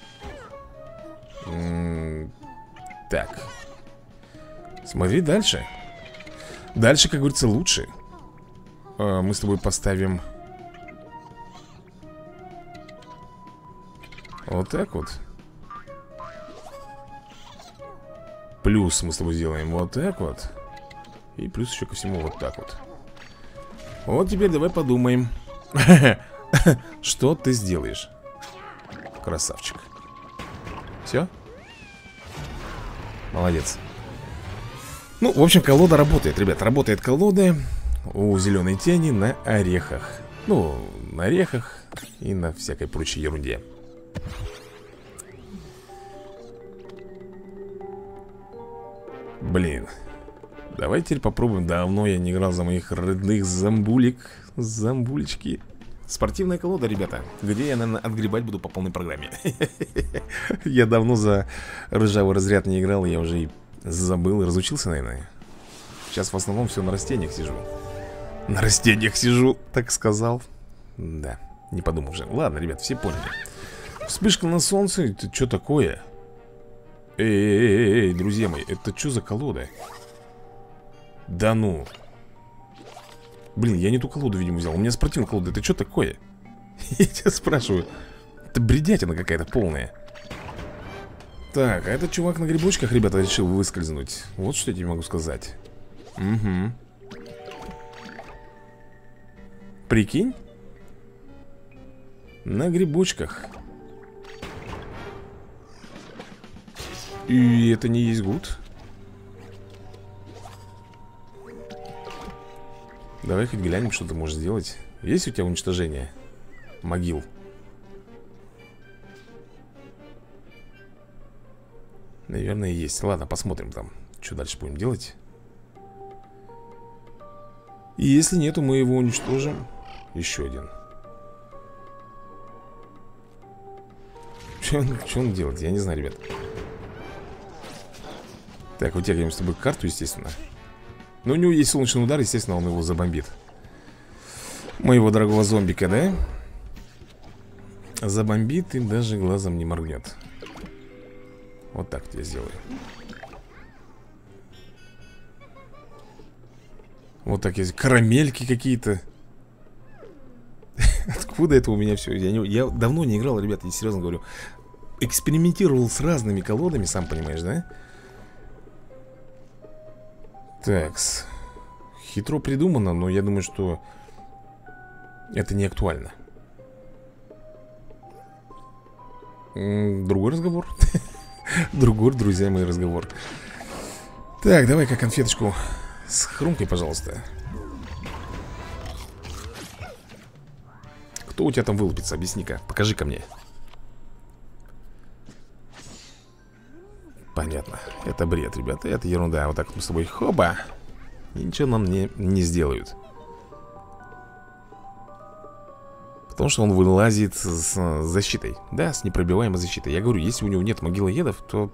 Так. Смотри дальше. Дальше, как говорится, лучше. Мы с тобой поставим вот так вот. Плюс мы с тобой сделаем вот так вот. И плюс еще ко всему вот так вот. Вот теперь давай подумаем. Что ты сделаешь? Красавчик. Все? Молодец. Ну, в общем, колода работает, ребят. Работает колода у зеленой тени на орехах. Ну, на орехах и на всякой прочей ерунде. Блин. Давайте теперь попробуем. Давно я не играл за моих родных зомбулек. Зомбулечки. Спортивная колода, ребята, где я, наверное, отгребать буду по полной программе. Я давно за ржавый разряд не играл. Я уже и забыл и разучился, наверное. Сейчас в основном все на растениях сижу. На растениях сижу, так сказал. Да, не подумал уже. Ладно, ребят, все поняли. Вспышка на солнце, это что такое? Эй-эй-эй, друзья мои, это что за колода? Да ну. Блин, я не ту колоду, видимо, взял. У меня спортивная колода, это что такое? Я тебя спрашиваю. Это бредятина какая-то полная. Так, а этот чувак на грибочках, ребята, решил выскользнуть. Вот что я тебе могу сказать. Угу. Прикинь? На грибочках. И это не есть гуд. Давай хоть глянем, что ты можешь сделать. Есть у тебя уничтожение могил? Наверное, есть. Ладно, посмотрим там, что дальше будем делать. И если нету, мы его уничтожим. Еще один. Что он, что он делает? Я не знаю, ребят. Так, вытягиваем с тобой карту, естественно. Но у него есть солнечный удар, естественно, он его забомбит. Моего дорогого зомбика, да? Забомбит и даже глазом не моргнет. Вот так я сделаю. Вот так есть. Карамельки какие-то. Откуда это у меня все? Я, не, я давно не играл, ребята, я серьезно говорю. Экспериментировал с разными колодами, сам понимаешь, да? Такс. Хитро придумано, но я думаю, что это не актуально. Другой разговор. Другой, друзья мои, разговор. Так, давай-ка конфеточку с хрумкой, пожалуйста. Кто у тебя там вылупится? Объясни-ка, покажи-ка мне. Понятно, это бред, ребята, это ерунда. Вот так мы с тобой, хоба. И ничего нам не, не сделают. Потому что он вылазит с защитой. Да, с непробиваемой защитой. Я говорю, если у него нет могилоедов, то...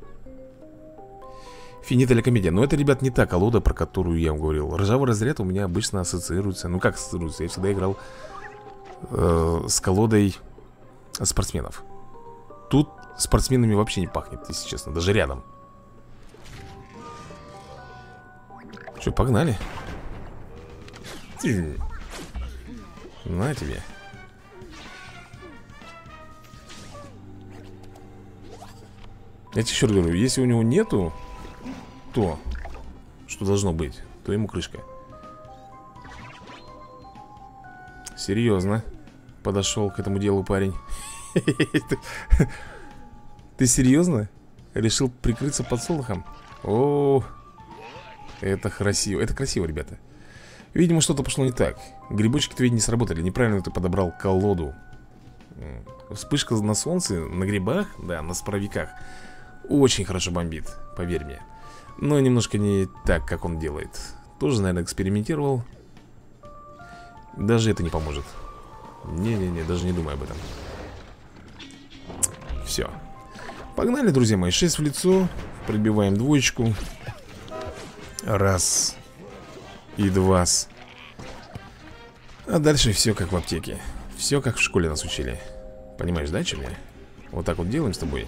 Финита ля комедия. Но это, ребят, не та колода, про которую я вам говорил. Ржавый разряд у меня обычно ассоциируется. Ну как ассоциируется? Я всегда играл э, с колодой спортсменов. Тут спортсменами вообще не пахнет, если честно, даже рядом. Что, погнали? На тебе. Я тебе еще раз говорю, если у него нету то, что должно быть, то ему крышка. Серьезно подошел к этому делу парень. Ты серьезно? Решил прикрыться подсолнухом? О, это красиво. Это красиво, ребята. Видимо, что-то пошло не так. Грибочки-то ведь не сработали. Неправильно ты подобрал колоду. Вспышка на солнце, на грибах, да, на споровиках очень хорошо бомбит, поверь мне. Но немножко не так, как он делает. Тоже, наверное, экспериментировал. Даже это не поможет. Не-не-не, даже не думай об этом. Все. Погнали, друзья мои, шесть в лицо. Пробиваем двоечку. Раз. И два. А дальше все как в аптеке. Все как в школе нас учили. Понимаешь, да, чем я? Вот так вот делаем с тобой.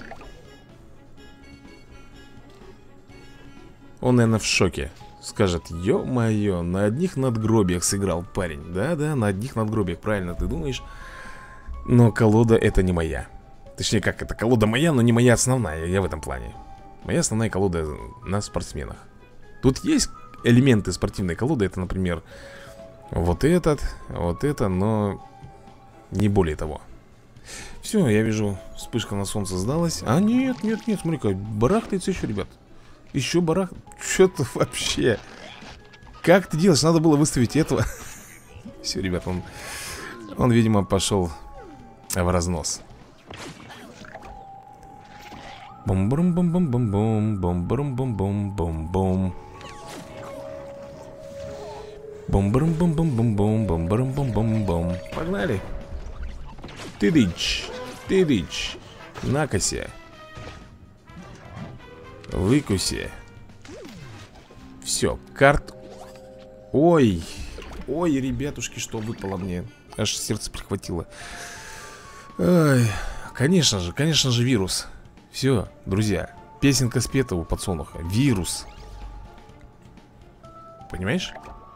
Он, наверное, в шоке. Скажет, ё-моё, на одних надгробиях сыграл парень. Да-да, на одних надгробиях, правильно ты думаешь. Но колода это не моя. Точнее, как это, колода моя, но не моя основная. Я в этом плане. Моя основная колода на спортсменах. Тут есть элементы спортивной колоды. Это, например, вот этот, вот это, но не более того. Все, я вижу, вспышка на солнце сдалась. А нет, нет, нет, смотри-ка, барахтается еще, ребят. Еще барах... Что-то вообще... Как ты делаешь? Надо было выставить этого. Все, ребят, он... Он, видимо, пошел в разнос. Бум-бум-бум-бум-бум-бум. Бум-бум-бум-бум-бум-бум. Бум-бум-бум-бум-бум-бум. Бум-бум-бум-бум-бум. Погнали. Ты дичь. Ты дичь. Накося. Выкуси. Все, карт. Ой. Ой, ребятушки, что выпало мне. Аж сердце прихватило. Ой. Конечно же, конечно же, вирус. Все, друзья. Песенка спета у подсолнуха. Вирус. Понимаешь?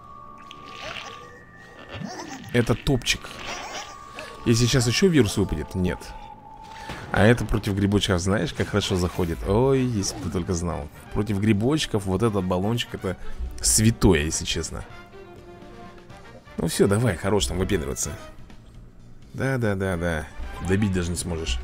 Это топчик. Если сейчас еще вирус выпадет, нет. А это против грибочков, знаешь, как хорошо заходит. Ой, если бы ты только знал. Против грибочков вот этот баллончик, это святое, если честно. Ну все, давай, хорош там выпендриваться. Да-да-да-да. Добить даже не сможешь.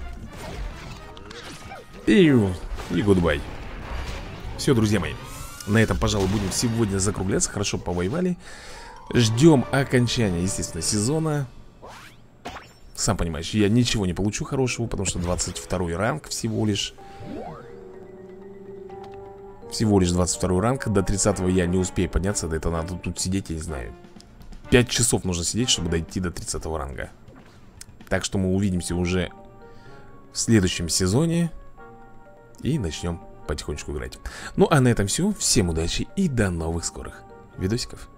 И, и гудбай. Все, друзья мои, на этом, пожалуй, будем сегодня закругляться. Хорошо повоевали. Ждем окончания, естественно, сезона. Сам понимаешь, я ничего не получу хорошего, потому что двадцать второй ранг всего лишь. Всего лишь двадцать второй ранг. До тридцатого я не успею подняться. Да это надо тут сидеть, я не знаю. пять часов нужно сидеть, чтобы дойти до тридцатого ранга. Так что мы увидимся уже в следующем сезоне. И начнем потихонечку играть. Ну а на этом все. Всем удачи и до новых скорых видосиков.